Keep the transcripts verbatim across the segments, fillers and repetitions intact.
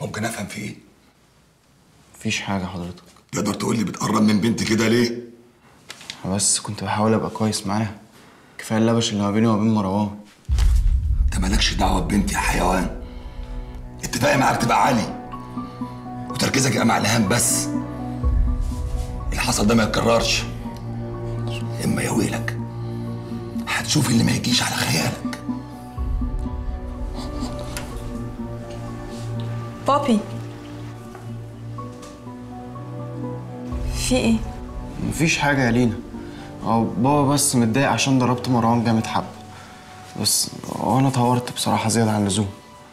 ممكن افهم في ايه؟ مفيش حاجة حضرتك. تقدر تقول لي بتقرب من بنتي كده ليه؟ بس كنت بحاول ابقى كويس معاها. كفايه اللبش اللي ما بيني وما بين مروان. انت مالكش دعوه ببنتي يا حيوان. اتفاقي معاك تبقى عالي وتركيزك يبقى مع الهام بس. اللي حصل ده ما يتكررش، اما يا ويلك هتشوف اللي ما يجيش على خيالك. بابي في ايه؟ مفيش حاجه يا لينا. هو بابا بس متضايق عشان ضربت مروان جامد حبه، بس وانا اتهورت بصراحه زياده عن اللزوم.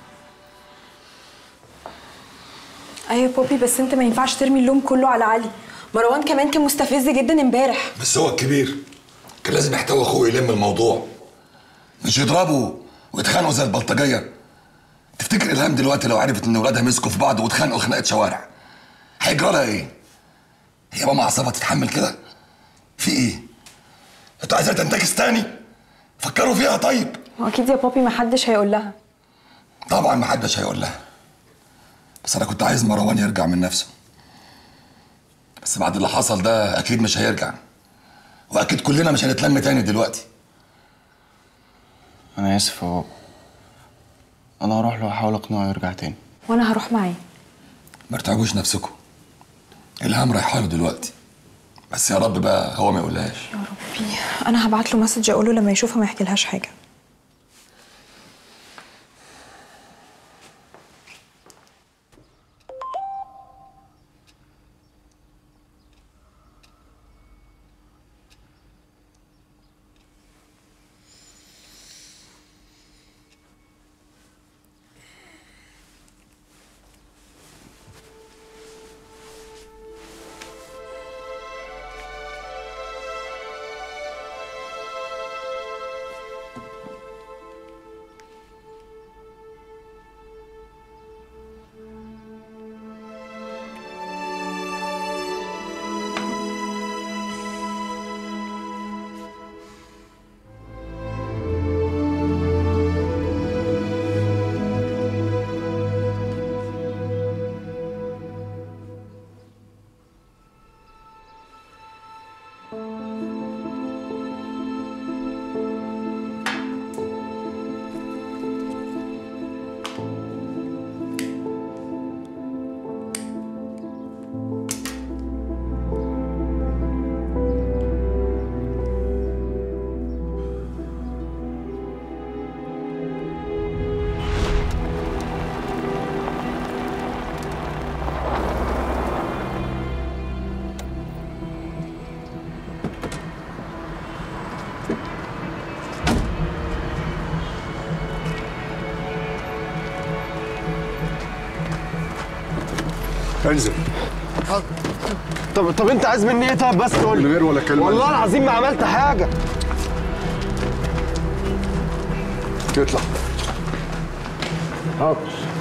ايوه بابي، بس انت ما ينفعش ترمي اللوم كله على علي. مروان كمان كان مستفز جدا امبارح. بس هو الكبير كان لازم يحتوي اخوه يلم الموضوع، مش يضربوا ويتخانقوا زي البلطجيه. تفتكر الهام دلوقتي لو عرفت ان ولادها مسكوا في بعض واتخانقوا خناقه شوارع هيجرى لها ايه؟ هي ماما اعصابها تتحمل كده؟ في ايه؟ انتوا عايزاها تنتكس تاني؟ فكروا فيها طيب. واكيد يا بابي ما حدش هيقول لها. طبعا ما حدش هيقول لها، بس انا كنت عايز مروان يرجع من نفسه. بس بعد اللي حصل ده اكيد مش هيرجع، واكيد كلنا مش هنتلم تاني دلوقتي. انا اسف يا بابا، انا هروح له واحاول اقنعه يرجع تاني. وانا هروح معاه. ما تتعبوش نفسكم، الهام رايحه له دلوقتي، بس يا رب بقى هو ما يقولهاش. يا ربي، انا هبعت له مسج اقول له لما يشوفها ما يحكيلهاش حاجه. انزل. طب طب انت عايز مني ايه؟ طب بس تقول من غير ولا كلمه. والله العظيم ما عملت حاجه. اطلع. حاضر.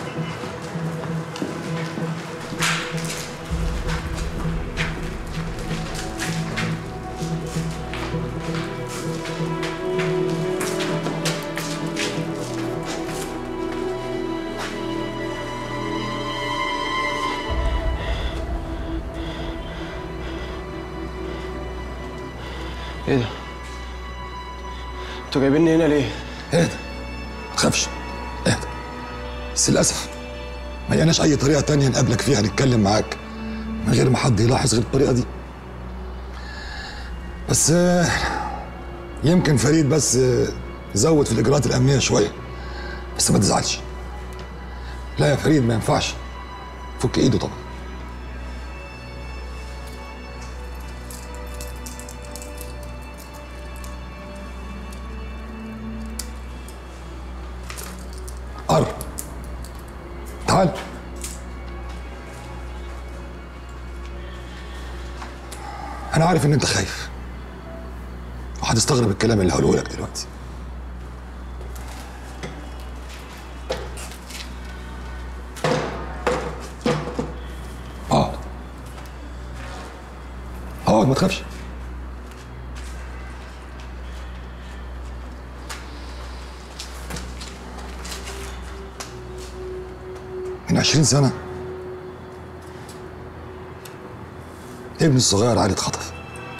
ايه ده؟ انتوا جايبيني هنا ليه؟ اهدى، ما تخافش، اهدى. بس للاسف ما لقيناش اي طريقه تانية نقابلك فيها نتكلم معاك من غير ما حد يلاحظ غير الطريقه دي. بس آه، يمكن فريد بس آه، زود في الاجراءات الامنيه شويه، بس ما تزعلش. لا يا فريد ما ينفعش، فك ايده طبعا. قرب، تعال. أنا عارف إن أنت خايف وهتستغرب الكلام اللي هقوله لك دلوقتي. اقعد اقعد ما تخافش. من عشرين سنة ابني الصغير علي اتخطف،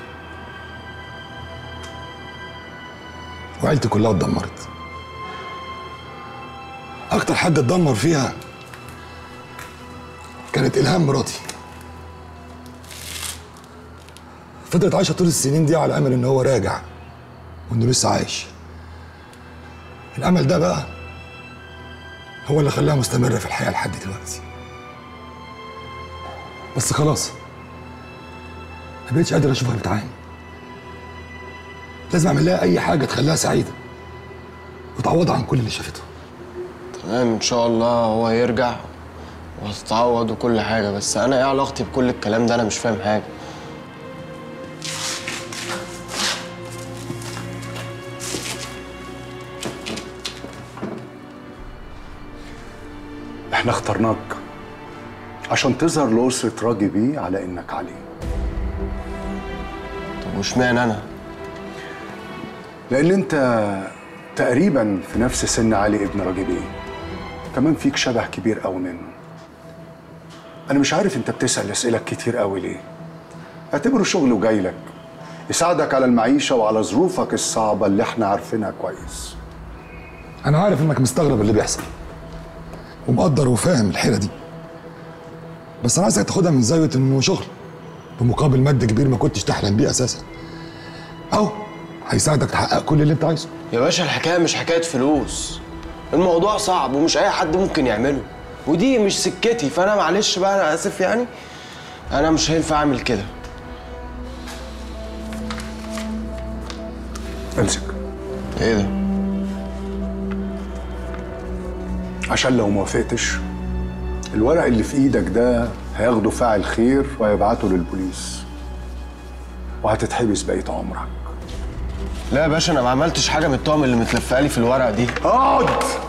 وعيلتي كلها اتدمرت. أكتر حد اتدمر فيها كانت إلهام مراتي. فضلت عايشة طول السنين دي على أمل إن هو راجع وإنه لسه عايش. الأمل ده بقى هو اللي خلاها مستمرة في الحياة لحد دلوقتي. بس خلاص ما بقتش قادر أشوفها بتعاني. لازم أعمل لها أي حاجة تخليها سعيدة وتعوضها عن كل اللي شافته. تمام ان شاء الله هو يرجع وهتتعوض وكل حاجه، بس انا ايه علاقتي بكل الكلام ده؟ انا مش فاهم حاجه. احنا اخترناك عشان تظهر لأسرة راجي بيه على انك علي. طب واشمعنى انا؟ لان انت تقريبا في نفس سن علي ابن راجي بيه، كمان فيك شبه كبير قوي منه. انا مش عارف انت بتسأل اسئله كتير قوي ليه. اعتبره شغل وجاي لك يساعدك على المعيشه وعلى ظروفك الصعبه اللي احنا عارفينها كويس. أنا عارف إنك مستغرب اللي بيحصل ومقدر وفاهم الحيرة دي، بس أنا عايزك تاخدها من زاوية إنه شغل بمقابل مادي كبير ما كنتش تحلم بيه أساسا، أو هيساعدك تحقق كل اللي أنت عايزه. يا باشا الحكايه مش حكايه فلوس، الموضوع صعب ومش اي حد ممكن يعمله، ودي مش سكتي، فانا معلش بقى انا اسف يعني، انا مش هينفع اعمل كده. امسك. ايه ده؟ عشان لو ما وافقتش الورق اللي في ايدك ده هياخده فاعل خير وهيبعته للبوليس وهتتحبس بقية عمرك. لا يا باشا انا ما عملتش حاجه من التهم اللي متلفقه لي في الورق دي. اقعد.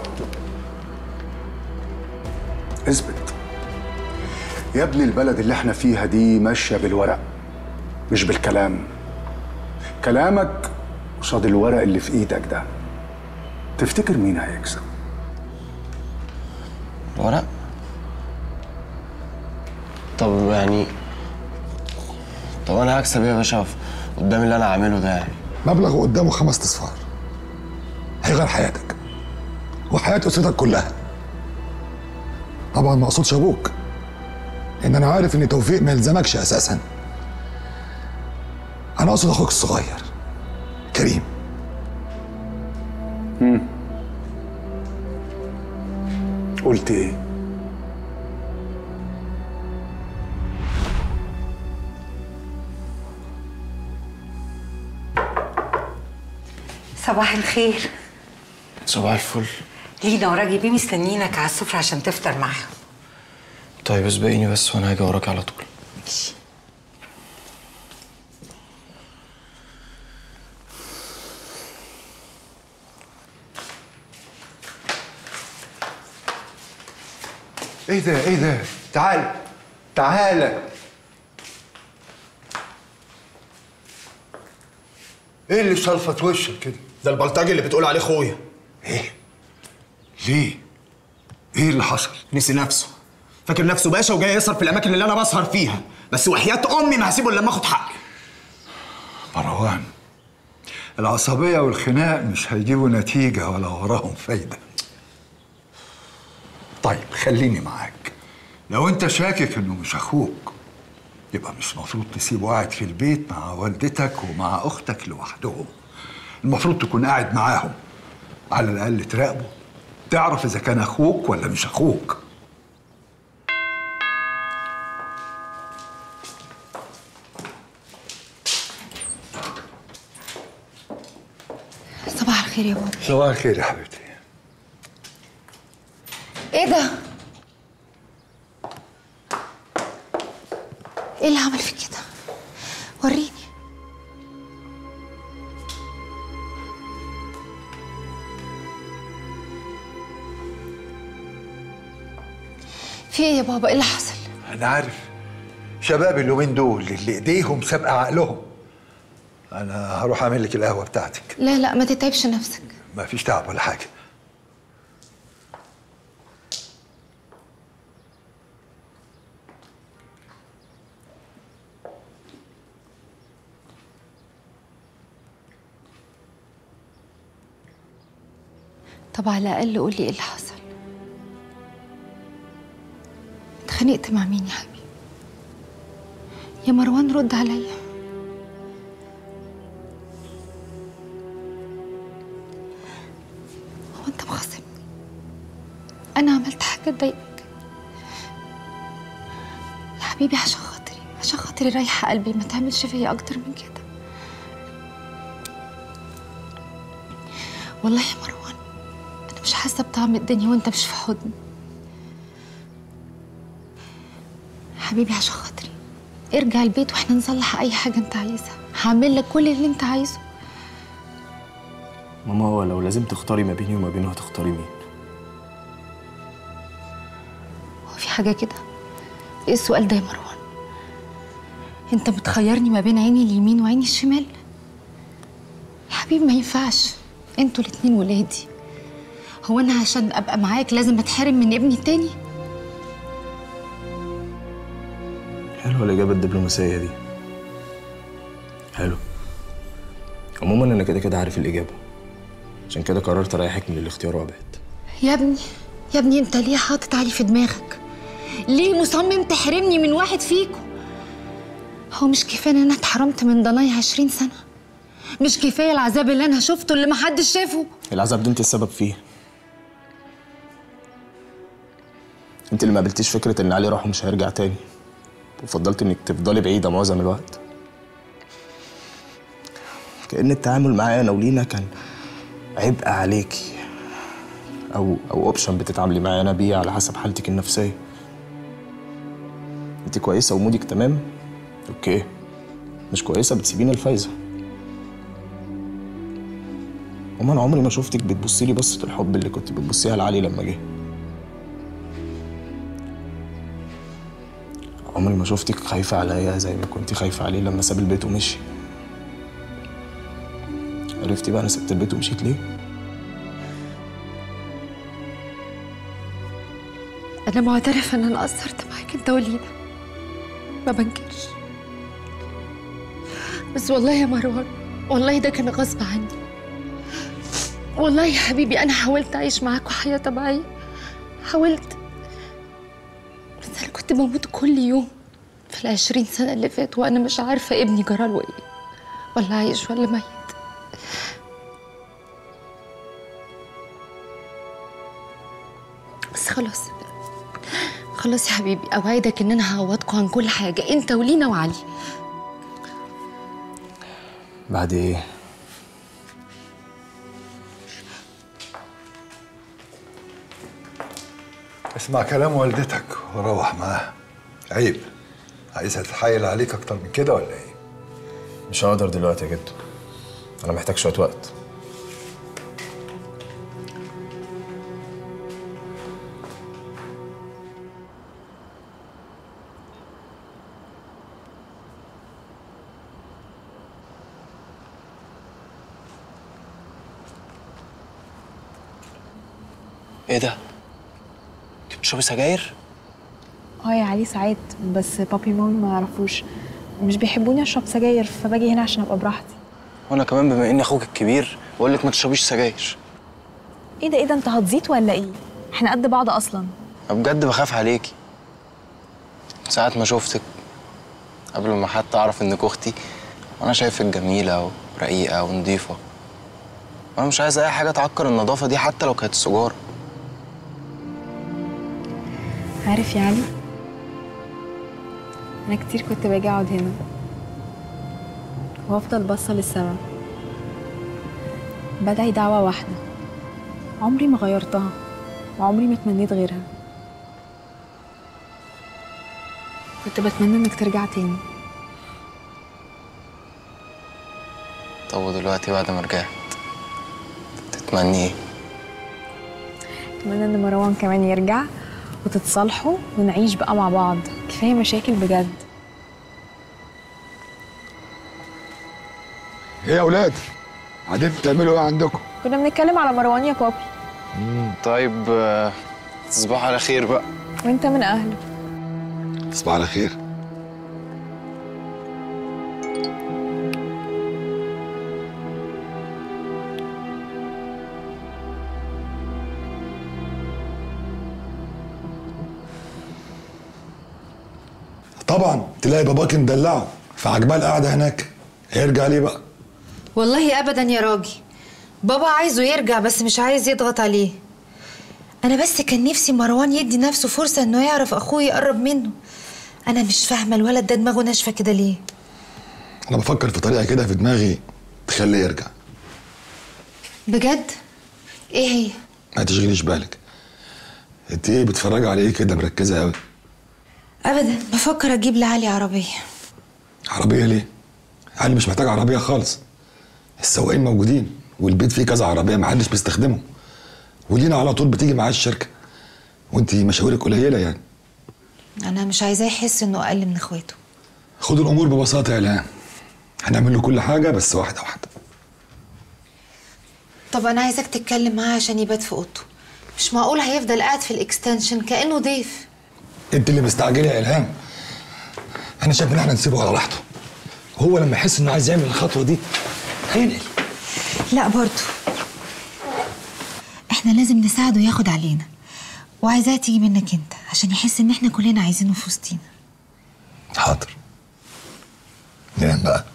اثبت. يا ابني البلد اللي احنا فيها دي ماشيه بالورق مش بالكلام. كلامك قصاد الورق اللي في ايدك ده. تفتكر مين هيكسب؟ ورق؟ طب يعني طب انا هكسب ايه يا باشا قدام اللي انا عامله ده يعني؟ مبلغ قدامه خمس اصفار هيغير حياتك وحياة أسرتك كلها. طبعا ما اقصدش ابوك، ان انا عارف ان توفيق ما يلزمكش اساسا. انا اقصد اخوك الصغير كريم. امم قلت ايه؟ صباح الخير. صباح الفل. لينا وراجي بيه مستنيينك على السفرة عشان تفطر معاهم. طيب اسبقيني بس وانا هاجي وراك على طول. ماشي. ايه ده ايه ده؟ تعال تعال. ايه اللي شلفت وشك كده؟ ده البلطجي اللي بتقول عليه خويا. ايه؟ ليه؟ ايه اللي حصل؟ نسي نفسه، فاكر نفسه باشا وجاي يسهر في الاماكن اللي انا بسهر فيها، بس وحياة امي ما هسيبه الا لما اخد حقي. مروان، العصبية والخناق مش هيجيبوا نتيجة ولا وراهم فايدة. طيب خليني معاك. لو انت شاكك انه مش اخوك يبقى مش مفروض تسيبه قاعد في البيت مع والدتك ومع اختك لوحدهم. المفروض تكون قاعد معاهم، على الاقل تراقبه، تعرف اذا كان اخوك ولا مش اخوك. صباح الخير يا بابا. صباح الخير يا حبيبتي. ايه ده؟ ايه اللي عمل فيك كده؟ وريني. في ايه يا بابا؟ ايه اللي حصل؟ انا عارف شباب اليومين دول اللي ايديهم سابقه عقلهم. انا هروح اعمل لك القهوه بتاعتك. لا لا ما تتعبش نفسك. ما فيش تعب ولا حاجه. طب على الأقل قولي إيه اللي حصل. اتخانقت مع مين يا حبيبي؟ يا مروان رد عليا. هو أنت مخاصمني؟ أنا عملت حاجة تضايقك؟ يا حبيبي عشان خاطري، عشان خاطري رايحة قلبي، ما تعملش فيا أكتر من كده. والله يا مروان أنا مش حاسة بطعم الدنيا وأنت مش في حضني. حبيبي عشان خاطري ارجع البيت واحنا نصلح أي حاجة أنت عايزها، هعمل لك كل اللي أنت عايزه. ماما هو لو لازم تختاري ما بيني وما بينه هتختاري مين؟ هو في حاجة كده؟ إيه السؤال ده يا مروان؟ أنت بتخيرني ما بين عيني اليمين وعيني الشمال؟ يا حبيبي ما ينفعش، انتوا الاتنين ولادي. هو أنا عشان أبقى معاك لازم أتحرم من ابني التاني؟ حلوة الإجابة الدبلوماسية دي، حلو. عموما أنا كده كده عارف الإجابة، عشان كده قررت أريحك من الاختيار وأبعد. يا ابني يا ابني أنت ليه حاطط علي في دماغك؟ ليه مصمم تحرمني من واحد فيكم؟ هو مش كفاية إن أنا اتحرمت من ضنايا عشرين سنة؟ مش كفاية العذاب اللي أنا شفته اللي محدش شافه؟ العذاب ده أنت السبب فيه. أنت اللي ما قبلتيش فكرة إن علي راح ومش هيرجع تاني، وفضلت إنك تفضلي بعيدة معظم الوقت. كأن التعامل معايا أنا ولينا كان عبء عليكي، أو أو أوبشن بتتعاملي معايا أنا بيه على حسب حالتك النفسية. أنت كويسة ومودك تمام؟ أوكي. مش كويسة بتسيبينا الفايزة. وما أنا عمري ما شفتك بتبصي لي بصة الحب اللي كنت بتبصيها لعلي لما جه. عمري ما شفتك خايفة عليا زي ما كنتي خايفة عليه لما ساب البيت ومشي. عرفتي بقى أنا سبت البيت ومشيت ليه؟ أنا معترفة إن أنا قصرت معاك أنت ولينا، ما بنكرش. بس والله يا مروان والله ده كان غصب عني. والله يا حبيبي أنا حاولت أعيش معاك حياة طبيعية، حاولت، بس أنا كنت بموت كل يوم في العشرين سنة اللي فاتوا وأنا مش عارفة ابني جراله إيه، ولا عايش ولا ميت. بس خلاص خلاص يا حبيبي، أوعدك إن أنا هعوضكوا عن كل حاجة، أنت ولينا وعلي. بعد إيه؟ اسمع كلام والدتك وروح معاها. عيب، عايزها تتحايل عليك اكتر من كده ولا ايه؟ مش هقدر دلوقتي يا جدو، انا محتاج شويه وقت. ايه ده؟ انت بتشربي سجاير؟ اه يا علي ساعات، بس بابي ومامي ما يعرفوش، مش بيحبوني اشرب سجاير، فباجي هنا عشان ابقى براحتي. وانا كمان بما اني اخوك الكبير بقول لك ما تشربيش سجاير. ايه ده ايه ده انت هتزيط ولا ايه؟ احنا قد بعض اصلا. بجد بخاف عليكي. ساعة ما شفتك قبل ما حتى اعرف انك اختي وانا شايفك جميله ورقيقه ونضيفه، وانا مش عايز اي حاجه تعكر النظافه دي حتى لو كانت السجاره. عارف يا علي، انا كتير كنت باجي اقعد هنا وافضل باصه للسما بدعي دعوه واحده، عمري ما غيرتها وعمري ما تمنيت غيرها. كنت بتمنى انك ترجع تاني. طب ودلوقتي بعد ما رجعت تتمني ايه؟ اتمنى ان مروان كمان يرجع وتتصالحوا ونعيش بقى مع بعض، كفايه مشاكل بجد. ايه يا اولاد؟ قاعدين بتعملوا ايه عندكم؟ كنا بنتكلم على مروان يا بابي. طيب آه، تصبحوا على خير بقى. وانت من اهله. تصبح على خير. طبعا تلاقي باباك مدلعه فعجباه القعده هناك، هيرجع ليه بقى؟ والله ابدا يا راجل، بابا عايزه يرجع بس مش عايز يضغط عليه. انا بس كان نفسي مروان يدي نفسه فرصه انه يعرف اخوه يقرب منه. انا مش فاهمه الولد ده دماغه ناشفه كده ليه. انا بفكر في طريقه كده في دماغي تخليه يرجع. بجد؟ ايه هي؟ ما تشغليش بالك. انت ايه بتتفرجي على ايه كده مركزه قوي؟ ابدا، بفكر اجيب لعلي عربيه. عربيه ليه؟ علي مش محتاج عربيه خالص. السواقين موجودين والبيت فيه كذا عربيه محدش بيستخدمهم، ولينا على طول بتيجي معاه الشركه، وانت مشاويرك قليله يعني. انا مش عايزاه يحس انه اقل من اخواته. خد الامور ببساطه يا الهام، هنعمل له كل حاجه بس واحده واحده. طب انا عايزاك تتكلم معاه عشان يبات في اوضته. مش معقول هيفضل قاعد في الاكستنشن كانه ضيف. انت اللي مستعجله يا الهام. انا شايف ان احنا نسيبه على راحته، هو لما يحس انه عايز يعمل الخطوه دي هينقل. لا برضه احنا لازم نساعده ياخد علينا، وعايزاها تيجي منك انت عشان يحس ان احنا كلنا عايزينه في وسطينا. حاضر. نام بقى.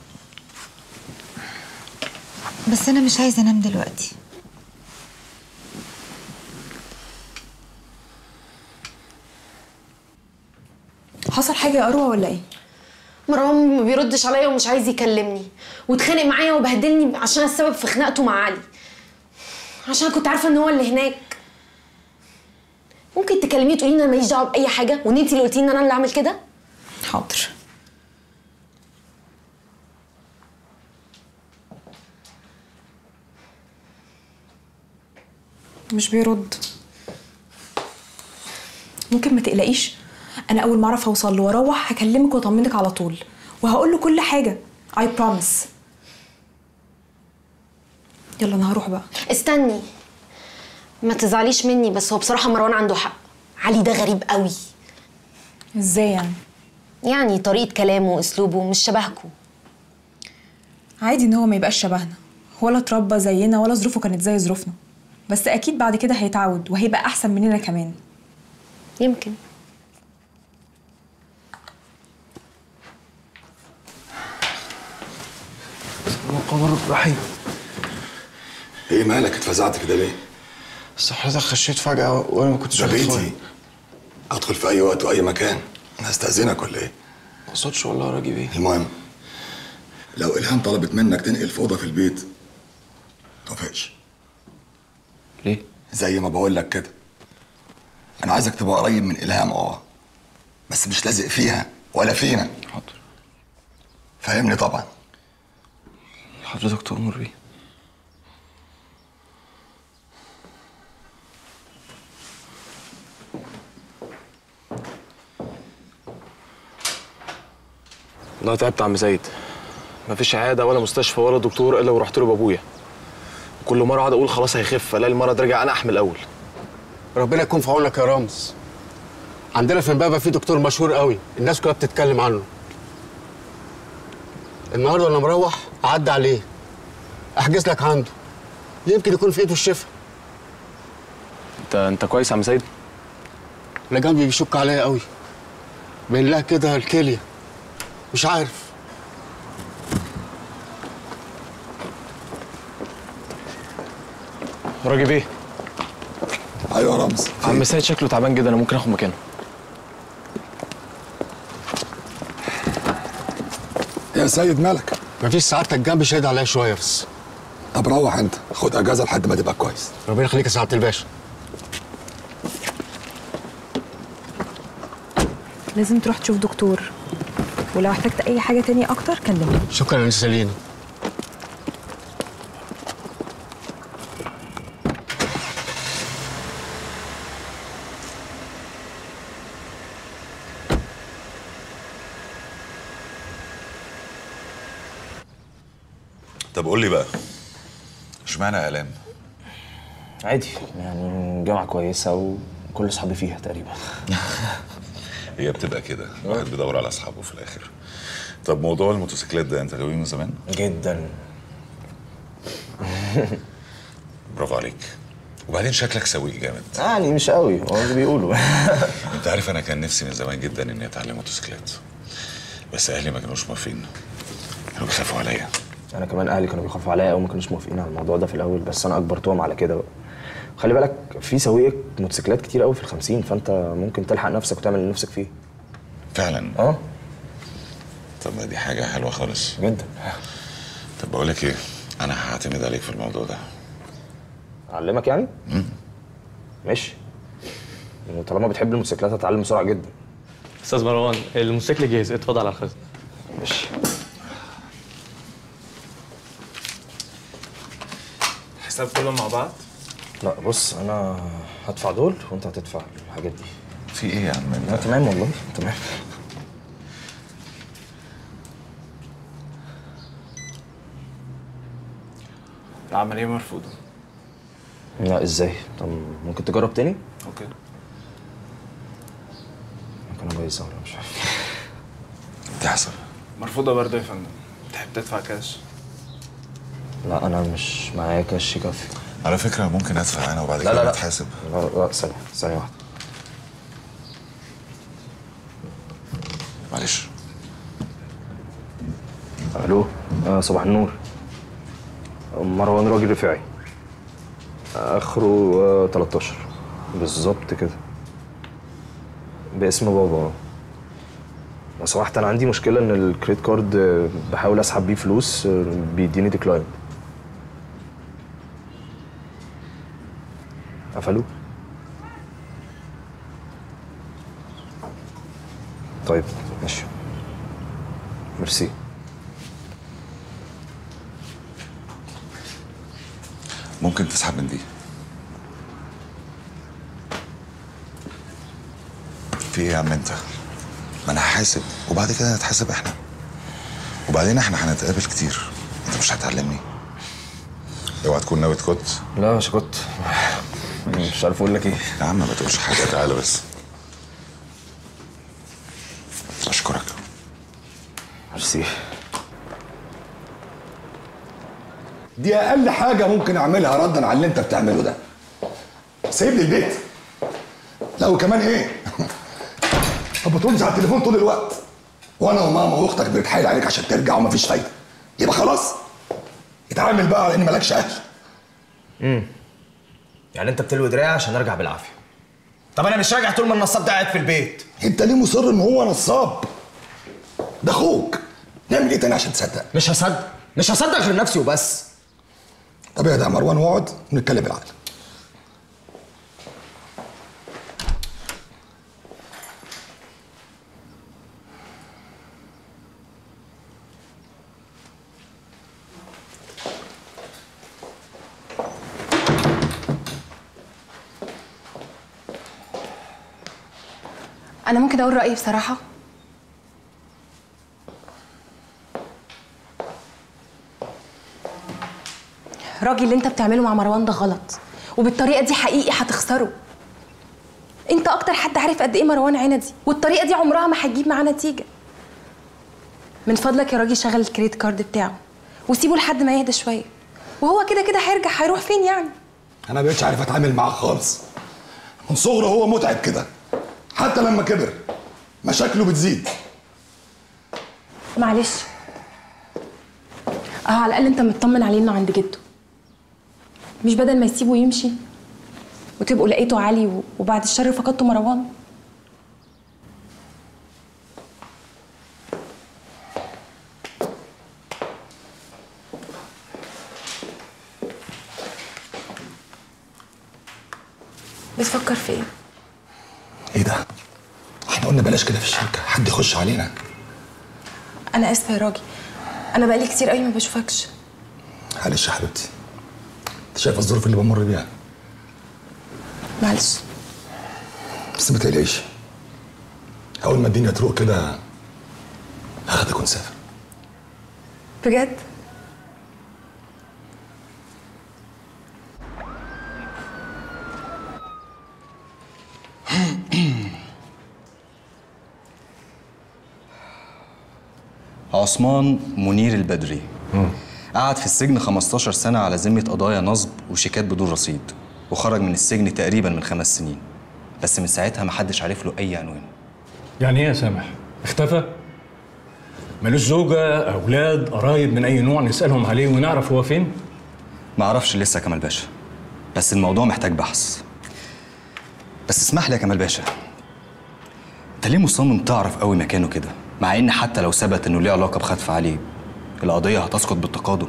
بس انا مش عايزه انام دلوقتي. حصل حاجه يا اروى ولا ايه؟ مروان ما بيردش عليا ومش عايز يكلمني، واتخانق معايا وبهدلني عشان السبب في خناقته مع علي، عشان كنت عارفه ان هو اللي هناك. ممكن تكلميه تقولي لي انا ماليش دعوه باي حاجه، وان انت اللي قلتي لي ان انا اللي اعمل كده؟ حاضر. مش بيرد. ممكن ما تقلقيش، انا اول ما اعرف اوصل له واروح هكلمك واطمنك على طول، وهقول له كل حاجه. I promise. يلا انا هروح بقى. استني، ما تزعليش مني، بس هو بصراحه مروان عنده حق. علي ده غريب قوي. ازاي يعني؟ يعني طريقه كلامه واسلوبه مش شبهكم. عادي ان هو ما يبقاش شبهنا، ولا اتربى زينا ولا ظروفه كانت زي ظروفنا، بس اكيد بعد كده هيتعود وهيبقى احسن مننا كمان. يمكن. القمر الرحيم. ايه مالك اتفزعت كده ليه؟ بس حضرتك خشيت فجأة وانا ما كنتش ده واخد بيتي، بالي. ادخل في اي وقت واي مكان. انا هستأذنك ولا ايه؟ ما اقصدش والله يا راجل بيه. المهم لو الهام طلبت منك تنقل في اوضه في البيت متوافقش. ليه؟ زي ما بقول لك كده، انا عايزك تبقى قريب من الهام اه، بس مش لازق فيها ولا فينا. حاضر. فاهمني طبعا. حضرتك تأمر بيه. والله تعبت يا عم زايد. مفيش عياده ولا مستشفى ولا دكتور الا ورحت له بابويا. كل مره اقعد اقول خلاص هيخف، الاقي المرض رجع انا احمل الاول. ربنا يكون في عونك يا رامز. عندنا في امبابه في دكتور مشهور قوي، الناس كلها بتتكلم عنه. النهارده وانا مروح اعدي عليه احجز لك عنده، يمكن يكون في ايده الشفا. انت انت كويس يا عم زايد؟ اللي جنبي بيشك عليا قوي، باين لها كده الكليه، مش عارف. راجل بيه. ايوه يا رمز. عم سيد شكله تعبان جدا، انا ممكن اخد مكانه. يا سيد مالك؟ مفيش، سعادتك جنبي شاهد عليا شويه بس. طب روح انت، خد اجازه لحد ما تبقى كويس. ربنا يخليك يا سعاده الباشا. لازم تروح تشوف دكتور، ولو احتجت اي حاجه تانية اكتر كلمني. شكرا يا سالينا. طب قول لي بقى، اشمعنى اعلام؟ عادي يعني، جامعه كويسه وكل اصحابي فيها تقريبا. هي بتبقى كده، الواحد بيدور على اصحابه في الاخر. طب موضوع الموتوسيكلات ده انت غاوي من زمان؟ جدا. برافو عليك. وبعدين شكلك سويق جامد. يعني مش قوي، هو اللي بيقولوا. انت عارف انا كان نفسي من زمان جدا اني اتعلم موتوسيكلات، بس اهلي ما كانوش موافقين، كانوا بيخافوا عليا. انا كمان اهلي كانوا بيخافوا عليا او ما كانوش موافقين على الموضوع ده في الاول، بس انا اجبرتهم على كده بقى. خلي بالك في سواقين موتوسيكلات كتير قوي في الخمسين، فانت ممكن تلحق نفسك وتعمل اللي نفسك فيه. فعلا؟ اه. طب ما دي حاجه حلوه خالص جدا. طب بقول لك ايه، انا هعتمد عليك في الموضوع ده. اعلمك يعني؟ امم ماشي. طالما بتحب الموتوسيكلات هتتعلم بسرعه جدا. استاذ مروان الموتوسيكل جاهز، اتفضل على الخزنه. ماشي. حساب كلهم مع بعض؟ لا بص، انا هدفع دول وانت هتدفع الحاجات دي. في ايه يا عم انت؟ لا تمام والله تمام. العمليه مرفوضه. لا ازاي؟ طب ممكن تجرب تاني؟ اوكي. ممكن ابقى يظهر مش عارف. تحصل. مرفوضه برضه يا فندم. تحب تدفع كاش؟ لا انا مش معايا كاش يكفي. على فكره ممكن ادفع انا وبعد لا كده لا نتحاسب. لا لا ثانيه ثانيه واحده. معلش. الو. آه صباح النور. مروان راجل رفاعي، اخره آه تلتاشر بالظبط كده، باسم بابا. لو سمحت انا عندي مشكله ان الكريدت كارد آه، بحاول اسحب بيه فلوس آه، بيديني ديكلاين. قفلوه. طيب ماشي ميرسي. ممكن تسحب من دي. في ايه يا عم انت؟ ما انا هحاسب وبعد كده نتحاسب احنا، وبعدين احنا هنتقابل كتير، انت مش هتعلمني. اوعى تكون ناوي تكت. لا مش كنت مش عارف اقول لك ايه. يا عم ما تقولش حاجه، تعالى بس. اشكرك. ميرسي. دي اقل حاجه ممكن اعملها ردا على اللي انت بتعمله ده. سيب لي البيت. لا وكمان ايه؟ طب بترد على التليفون طول الوقت، وانا وماما واختك بنتحايل عليك عشان ترجع ومفيش فايده. يبقى خلاص اتعامل بقى على ان مالكش اهل. امم يعني انت بتلوي دراعي عشان ارجع بالعافيه. طب انا مش راجع طول ما النصاب ده قاعد في البيت. انت ليه مصر ان هو نصاب؟ ده اخوك. نعمل ايه تاني عشان تصدق؟ مش هصدق، مش هصدق غير نفسي وبس. طب اهدى يا مروان واقعد ونتكلم بالعقل. انا ممكن اقول رايي بصراحه؟ راجل اللي انت بتعمله مع مروان ده غلط، وبالطريقه دي حقيقي هتخسره. انت اكتر حد عارف قد ايه مروان عندي، والطريقه دي عمرها ما هتجيب معاه نتيجه. من فضلك يا راجل شغل الكريدت كارد بتاعه وسيبه لحد ما يهدى شويه، وهو كده كده هيرجع. هيروح فين يعني؟ انا مبقتش عارف اتعامل معاه خالص. من صغره هو متعب كده، حتى لما كبر مشاكله بتزيد. معلش اه، على الاقل انت مطمن عليه انه عند جده، مش بدل ما يسيبه يمشي وتبقوا لقيته علي وبعد الشر فقدتوا مروان. بتفكر في ايه؟ ايه ده؟ احنا قلنا بلاش كده في الشركه، حد يخش علينا. انا اسفه يا راجل، انا بقالي كتير قوي ما بشوفكش. معلش يا حبيبتي، انت شايفه الظروف اللي بمر بيها. معلش بس ما تقلقيش، اول ما الدنيا تروق كده هاخدك ونسافر. بجد؟ عثمان منير البدري قعد في السجن خمستاشر سنة على ذمة قضايا نصب وشيكات بدون رصيد، وخرج من السجن تقريبا من خمس سنين، بس من ساعتها محدش عارف له أي عنوان. يعني ايه يا سامح؟ اختفى؟ ملوش زوجة، أولاد، قرايب من أي نوع نسألهم عليه ونعرف هو فين؟ ما اعرفش لسه يا كمال باشا، بس الموضوع محتاج بحث. بس اسمح لي يا كمال باشا، انت ليه مصمم تعرف قوي مكانه كده، مع ان حتى لو ثبت انه ليه علاقه بخطف علي القضيه هتسقط بالتقادم؟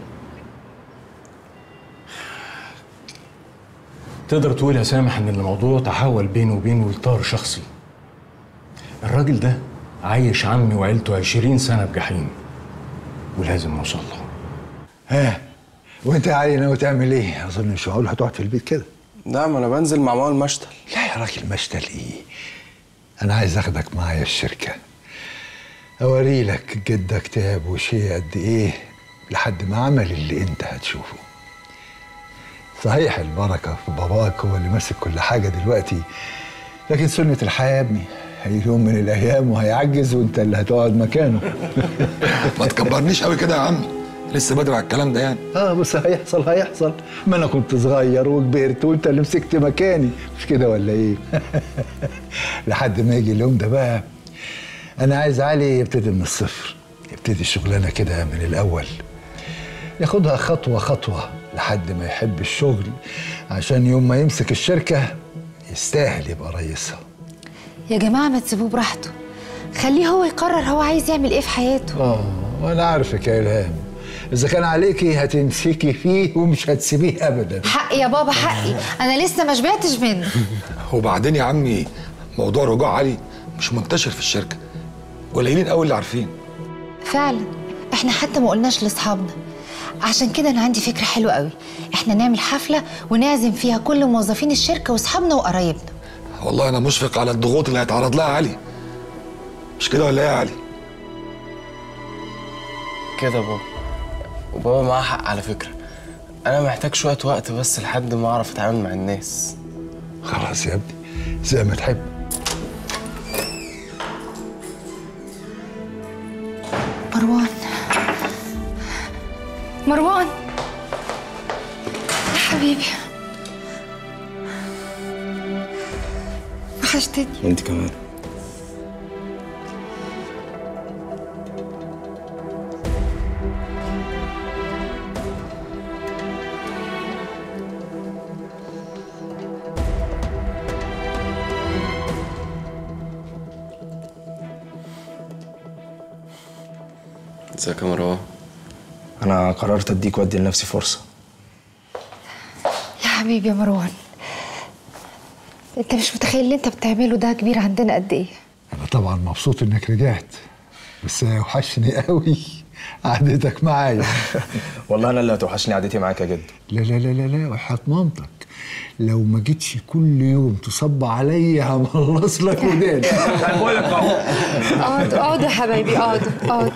تقدر تقول يا سامح إن الموضوع تحول بينه وبينه لطار شخصي. الراجل ده عايش عمي وعيلته عشرين سنة بجحيم، ولازم نوصل له. ها وانت يا علي ناوي تعمل ايه؟ اظن مش معقول هتقعد في البيت كده. لا ما انا بنزل مع ماما المشتل. لا يا راجل مشتل ايه؟ انا عايز اخدك معايا الشركه، اوري لك جدك تعب وشي قد ايه لحد ما عمل اللي انت هتشوفه. صحيح البركه في باباك هو اللي ماسك كل حاجه دلوقتي، لكن سنه الحياه يا ابني، هيجي يوم من الايام وهيعجز وانت اللي هتقعد مكانه. ما تكبرنيش قوي كده يا عمي، لسه بدري على الكلام ده يعني. اه بس هيحصل هيحصل، ما انا كنت صغير وكبرت وانت اللي مسكت مكاني، مش كده ولا ايه؟ لحد ما يجي اليوم ده بقى انا عايز علي يبتدي من الصفر، يبتدي الشغلانه كده من الاول، ياخدها خطوه خطوه لحد ما يحب الشغل، عشان يوم ما يمسك الشركه يستاهل يبقى رئيسها. يا جماعه ما تسيبوه براحته، خليه هو يقرر هو عايز يعمل ايه في حياته. اه وانا عارفك يا الهام، اذا كان عليكي هتمسكي فيه ومش هتسيبيه ابدا. حقي يا بابا حقي، انا لسه ما شبعتش منه. وبعدين يا عمي موضوع رجوع علي مش منتشر في الشركه، قليلين قوي اللي عارفين. فعلا احنا حتى ما قلناش لاصحابنا، عشان كده انا عندي فكره حلوه قوي، احنا نعمل حفله ونعزم فيها كل موظفين الشركه واصحابنا وقرايبنا. والله انا مشفق على الضغوط اللي هيتعرض لها علي، مش كده ولا ايه يا علي؟ كده بابا، وبابا معاه حق على فكره، انا محتاج شويه وقت بس لحد ما اعرف اتعامل مع الناس. خلاص يا ابني زي ما تحب. مروان مروان يا حبيبي، وحشتني. وانت كمان. ازيك يا مروان؟ انا قررت اديك وادي لنفسي فرصه. يا حبيبي يا مروان، انت مش متخيل اللي انت بتعمله ده كبير عندنا قد ايه. انا طبعا مبسوط انك رجعت، بس وحشني قوي قعدتك معايا. والله انا اللي هتوحشني قعدتي معاك يا جد. لا لا لا لا لا وحياة مامتك لو ما جيتش كل يوم تصب عليا هملص لك وداني. بقول لك اهو. اقعدوا اقعدوا يا حبايبي، اقعدوا اقعدوا.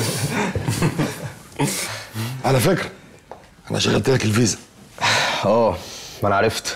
على فكره انا شغلت لك الفيزا. اه ما انا عرفت.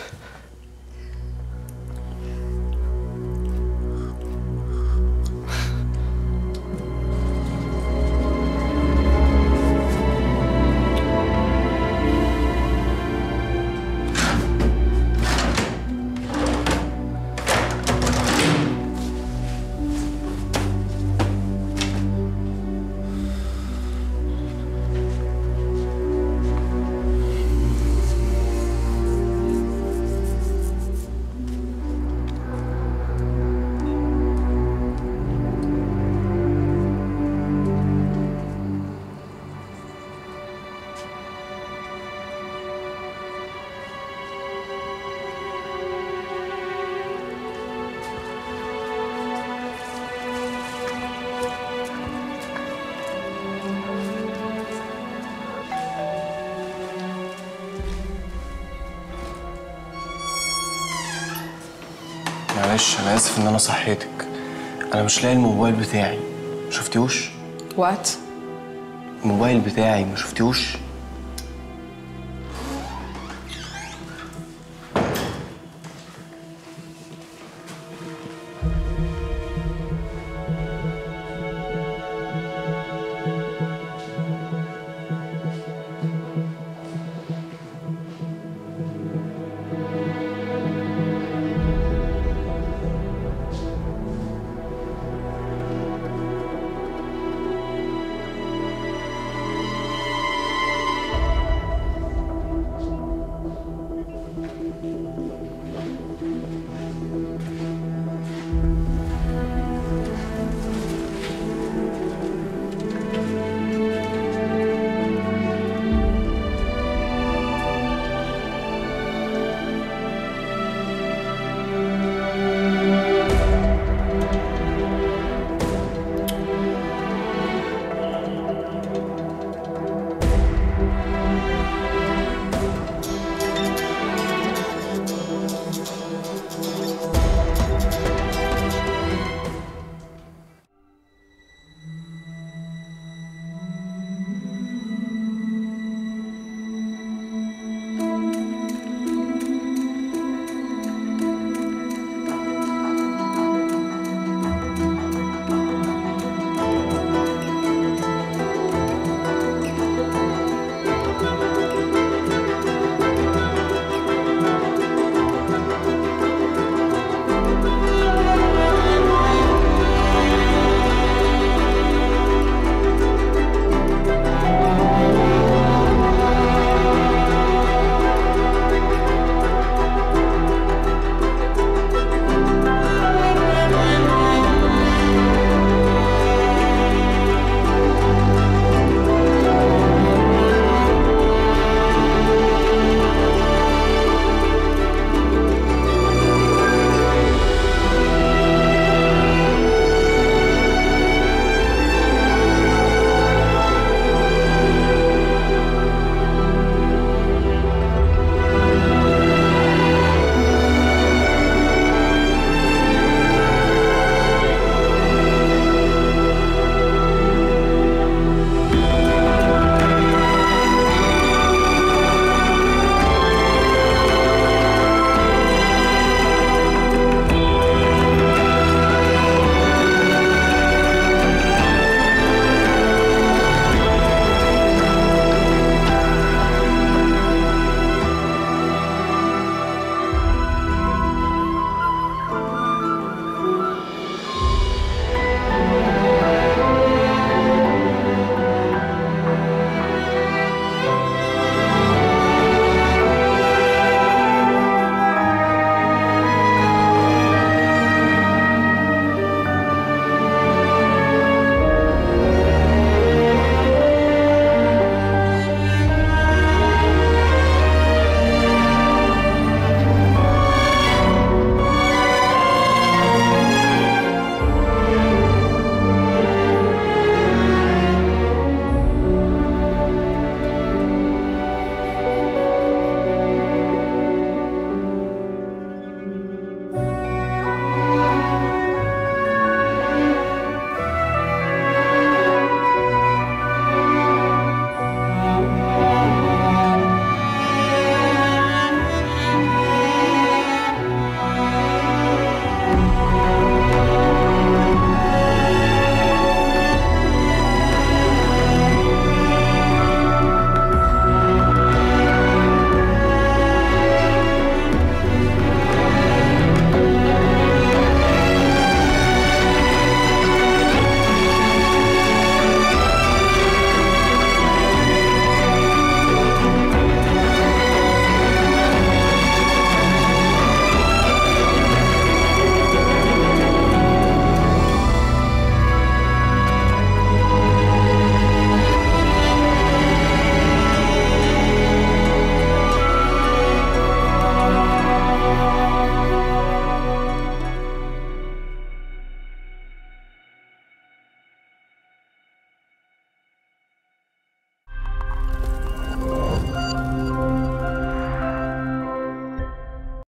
معلش انا اسف ان انا صحيتك، انا مش لاقي الموبايل بتاعي. شفتيهوش؟ وقت الموبايل بتاعي ما شفتيهوش؟